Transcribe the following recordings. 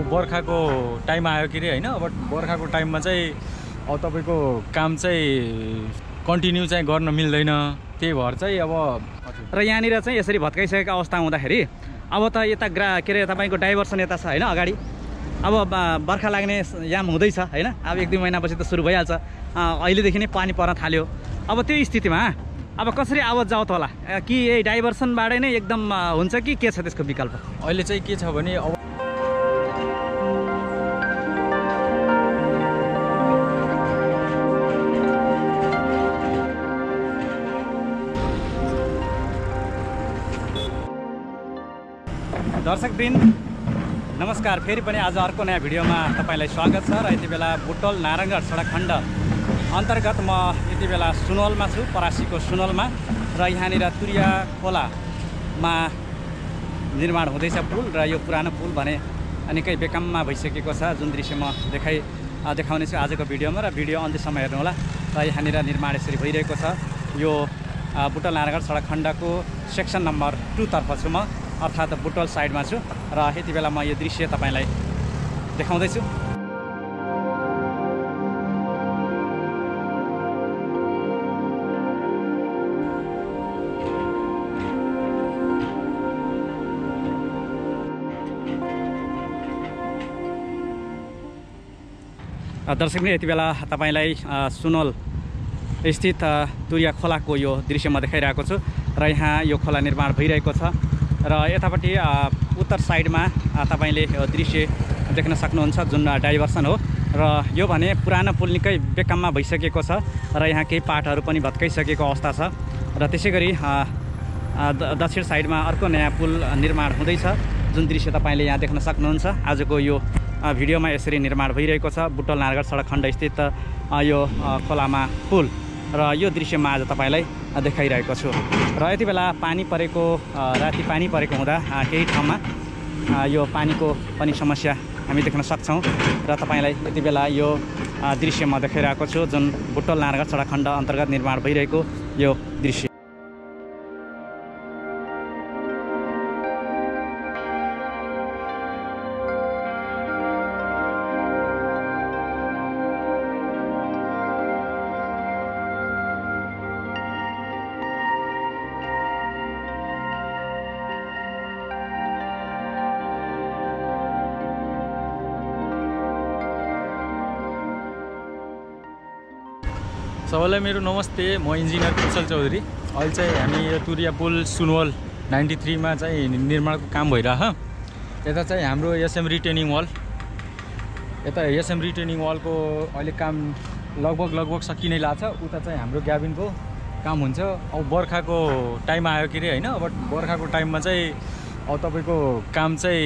अब बर्खाको टाइम आयो कि होइन। अब बर्खाको टाइममा चाहिँ अब तपाईँको काम चाहिँ कन्टिन्यू चाहिँ गर्न मिल्दैन, त्यही भएर चाहिँ अब र यहाँनिर चाहिँ यसरी भत्काइसकेको अवस्था हुँदाखेरि अब त यता के अरे तपाईँको डाइभर्सन यता छ होइन अगाडि। अब बर्खा लाग्ने याम हुँदैछ होइन। अब 1-2 महिनापछि त सुरु भइहाल्छ। अहिलेदेखि नै पानी पर्न थाल्यो। अब त्यो स्थितिमा अब कसरी आवत जावत होला कि यही डाइभर्सनबाटै नै एकदम हुन्छ कि के छ त्यसको विकल्प? अहिले चाहिँ के छ भने अब दर्शकवृन्द नमस्कार, फेरि पनि आज अर्को नयाँ भिडियोमा तपाईँलाई स्वागत छ। र यति बेला बुटवल नारायणघाट सडक खण्ड अन्तर्गत म यति बेला सुनवलमा छु, परासीको सुनवलमा। र यहाँनिर तुरिया खोलामा निर्माण हुँदैछ पुल। र यो पुरानो पुल भने निकै बेकाममा भइसकेको छ, जुन दृश्य म देखाउने छु आजको भिडियोमा। र भिडियो अन्त्यसम्म हेर्नुहोला। र यहाँनिर निर्माण यसरी भइरहेको छ। यो बुटवल नारायणघाट सडक खण्डको सेक्सन नम्बर 2 तर्फ छु म, अर्थात् बुटवल साइडमा छु। र यति बेला म यो दृश्य तपाईँलाई देखाउँदैछु। दर्शक यति बेला तपाईँलाई सुनवल स्थित तुरिया खोलाको यो दृश्य म देखाइरहेको छु। र यहाँ यो खोला निर्माण भइरहेको छ। र यतापट्टि उत्तर साइडमा तपाईँले यो दृश्य देख्न सक्नुहुन्छ, जुन डाइभर्सन हो। र यो भने पुरानो पुल निकै बेकाममा भइसकेको छ। र यहाँ केही पाटहरू पनि भत्काइसकेको अवस्था छ। र त्यसै गरी दक्षिण साइडमा अर्को नयाँ पुल निर्माण हुँदैछ, जुन दृश्य तपाईँले यहाँ देख्न सक्नुहुन्छ। आजको यो भिडियोमा यसरी निर्माण भइरहेको छ बुटवल नारायणघाट सडक खण्ड स्थित यो खोलामा पुल। र यो दृश्य म आज तपाईँलाई देखाइरहेको छु। र यति बेला राति पानी परेको हुँदा केही ठाउँमा यो पानीको पनि समस्या हामी देख्न सक्छौँ। र तपाईँलाई यति बेला यो दृश्य म देखाइरहेको छु, जुन बुटवल नारायणघाट सडक खण्ड अन्तर्गत निर्माण भइरहेको यो दृश्य। सबैलाई मेरो नमस्ते, म इन्जिनियर कुशल चौधरी। अहिले चाहिँ हामी यो तुरिया पुल सुनवल 93 मा चाहिँ निर्माणको काम भइरह। यता चाहिँ हाम्रो एसएम रिटेनिङ वालको अहिले काम लगभग सकिनै लाग्छ। उता चाहिँ हाम्रो ग्याबिनको काम हुन्छ। अब बर्खाको टाइम आयो कि होइन। अब बर्खाको टाइममा चाहिँ अब तपाईँको काम चाहिँ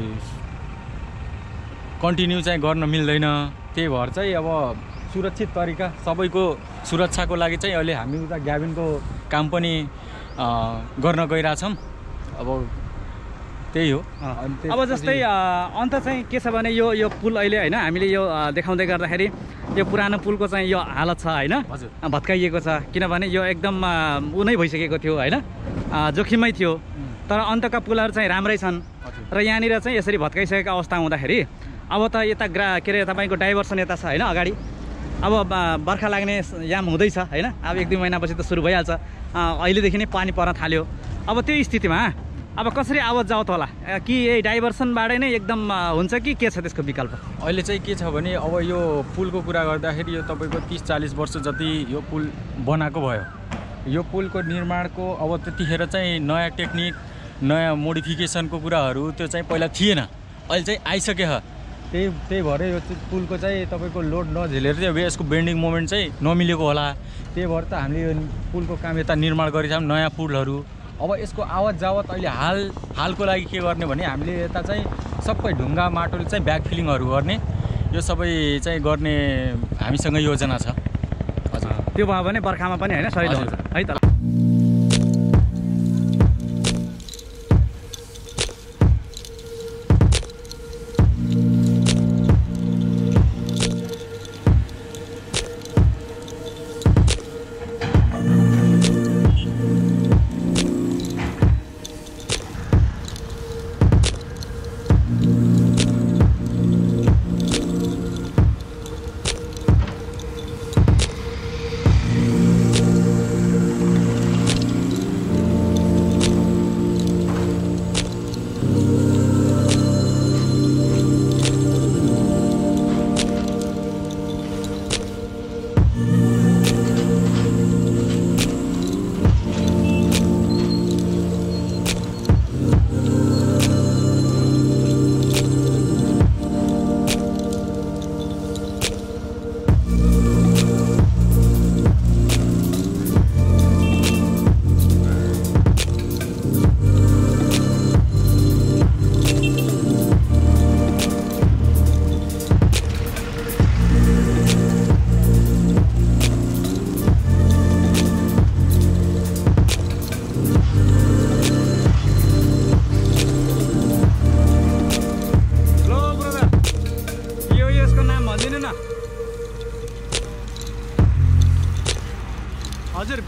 कन्टिन्यू चाहिँ गर्न मिल्दैन, त्यही भएर चाहिँ अब सुरक्षित तरिका सबैको सुरक्षाको लागि चाहिँ अहिले हामी उता ग्याबिनको काम पनि गर्न गइरहेछौँ। अब त्यही हो। अब जस्तै अन्त चाहिँ के छ भने यो पुल अहिले होइन हामीले यो देखाउँदै गर्दाखेरि यो पुरानो पुलको चाहिँ यो हालत छ होइन, भत्काइएको छ। किनभने यो एकदम उनै भइसकेको थियो होइन, जोखिमै थियो। तर अन्तका पुलहरू चाहिँ राम्रै छन्। र यहाँनिर चाहिँ यसरी भत्काइसकेको अवस्था हुँदाखेरि अब त यता के अरे तपाईँको डाइभर्सन यता छ होइन अगाडि। अब बर्खा लाग्ने याम हुँदैछ होइन। अब 1-2 महिनापछि त सुरु भइहाल्छ। अहिलेदेखि नै पानी पर्न थाल्यो। अब त्यो स्थितिमा अब कसरी आवत जावत होला कि यही डाइभर्सनबाटै नै एकदम हुन्छ कि के छ त्यसको विकल्प? अहिले चाहिँ के छ भने अब यो पुलको कुरा गर्दाखेरि यो तपाईँको 30-40 वर्ष जति यो पुल बनाएको भयो। यो पुलको निर्माणको अब त्यतिखेर चाहिँ नयाँ टेक्निक, नयाँ मोडिफिकेसनको कुराहरू त्यो चाहिँ पहिला थिएन, अहिले चाहिँ आइसक्यो। त्यही भएर यो पुलको चाहिँ तपाईँको लोड नझेलेर चाहिँ यसको बेन्डिङ मोमेन्ट चाहिँ नमिलेको होला। त्यही भएर त हामीले यो पुलको काम यता निर्माण गरिरहेछौँ, नयाँ पुलहरू। अब यसको आवत जावत अहिले हालको लागि के गर्ने भने हामीले यता चाहिँ सबै ढुङ्गा माटोले चाहिँ ब्याकफिलिङहरू गर्ने, यो सबै चाहिँ गर्ने हामीसँग योजना छ। हजुर, त्यो भयो भने बर्खामा पनि होइन सजिलो हुन्छ है त।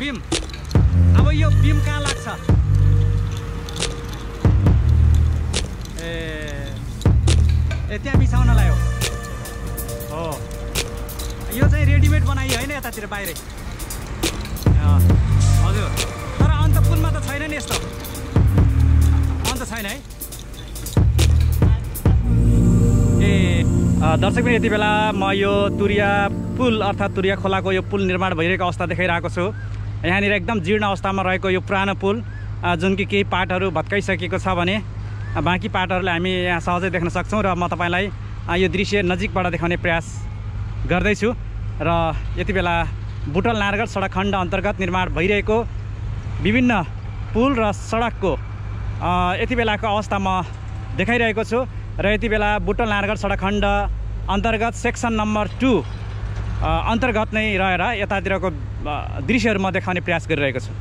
बीम अब यो बीम कहाँ लाग्छ ए त्यहाँ बिछाउनलाई हो यो चाहिँ रेडिमेड बनाइयो होइन यतातिर बाहिरै हजुर तर अन्त पुलमा त छैन नि यस्तो अन्त छैन है ए दर्शक पनि यति बेला म यो तुरिया पुल अर्थात् तुरिया खोलाको यो पुल निर्माण भइरहेको अवस्था देखाइरहेको छु यहाँनिर एकदम जीर्ण अवस्थामा रहेको यो पुरानो पुल जुन कि केही पार्टहरू भत्काइसकेको छ भने बाँकी पार्टहरूलाई हामी यहाँ सहजै देख्न सक्छौँ र म तपाईँलाई यो दृश्य नजिकबाट देखाउने प्रयास गर्दैछु र यति बेला बुटवल नारायणघाट सडक खण्ड अन्तर्गत निर्माण भइरहेको विभिन्न पुल र सडकको यति बेलाको अवस्था म देखाइरहेको छु र यति बेला बुटवल नारायणघाट सडक खण्ड अन्तर्गत सेक्सन नम्बर 2 अन्तर्गत नै रहेर यतातिरको दृश्यहरू म देखाउने प्रयास गरिरहेको छु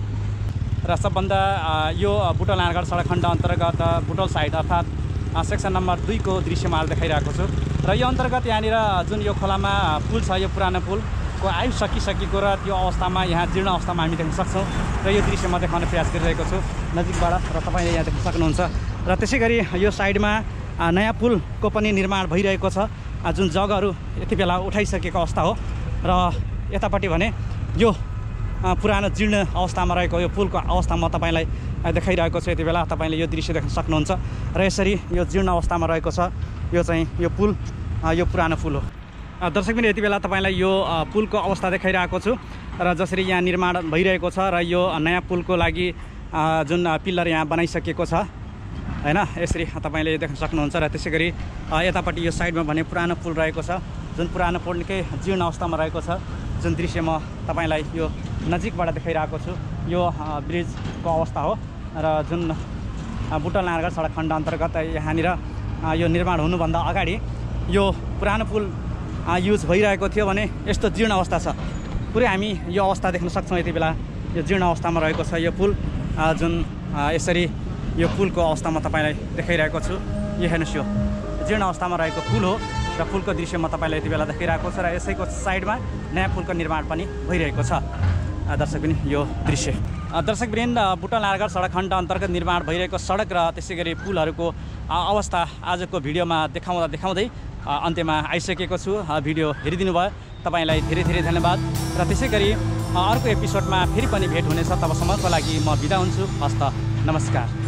र सबभन्दा यो बुटवल नारायणघाट सडक खण्ड अन्तर्गत बुटवल साइड अर्थात् सेक्सन नम्बर 2 को दृश्य म देखाइरहेको छु र यो अन्तर्गत यहाँनिर जुन यो खोलामा पुल छ यो पुरानो पुलको आयु सकिसकेको र त्यो अवस्थामा यहाँ जीर्ण अवस्थामा हामी देख्न सक्छौँ र यो दृश्य म देखाउने प्रयास गरिरहेको छु नजिकबाट र तपाईँले यहाँ देख्न सक्नुहुन्छ र त्यसै गरी यो साइडमा नयाँ पुलको पनि निर्माण भइरहेको छ जुन जग्गाहरू यति बेला उठाइसकेको अवस्था हो र यतापट्टि भने यो पुरानो जीर्ण अवस्थामा रहेको यो पुलको अवस्था म तपाईँलाई देखाइरहेको छु यति बेला तपाईँले यो दृश्य देख्न सक्नुहुन्छ र यसरी यो जीर्ण अवस्थामा रहेको छ यो चाहिँ यो पुल यो पुरानो पुल हो दर्शक पनि यति बेला तपाईँलाई यो पुलको अवस्था देखाइरहेको छु र जसरी यहाँ निर्माण भइरहेको छ र यो नयाँ पुलको लागि जुन पिल्लर यहाँ बनाइसकेको छ हैन यसरी तपाईँले देख्न सक्नुहुन्छ र त्यसै गरी यतापट्टि यो साइडमा भने पुरानो पुल रहेको छ जुन पुरानो पुल निकै जीर्ण अवस्थामा रहेको छ जुन दृश्य म तपाईँलाई यो नजिकबाट देखाइरहेको छु यो ब्रिजको अवस्था हो र जुन बुटवल नारायणघाट सडक खण्ड अन्तर्गत यहाँनिर यो निर्माण हुनुभन्दा अगाडि यो पुरानो पुल युज भइरहेको थियो भने यस्तो जीर्ण अवस्था छ पुरै हामी यो अवस्था देख्न सक्छौँ यति बेला यो जीर्ण अवस्थामा रहेको छ यो पुल जुन यसरी यो पुलको अवस्था म तपाईँलाई देखाइरहेको छु यो हेर्नुहोस् यो जीर्ण अवस्थामा रहेको पुल हो र पुलको दृश्य म तपाईँलाई यति बेला देखाइरहेको छु र यसैको साइडमा नयाँ पुलको निर्माण पनि भइरहेको छ दर्शक पनि यो दृश्य दर्शकवृन्द बुटवल नारायणघाट सडक खण्ड अन्तर्गत निर्माण भइरहेको सडक र त्यसै गरी पुलहरूको अवस्था आजको भिडियोमा देखाउँदै अन्त्यमा आइसकेको छु भिडियो हेरिदिनु भयो तपाईँलाई धेरै धेरै धन्यवाद र त्यसै गरी अर्को एपिसोडमा फेरि पनि भेट हुनेछ तबसम्मको लागि म बिदा हुन्छु हस्त नमस्कार।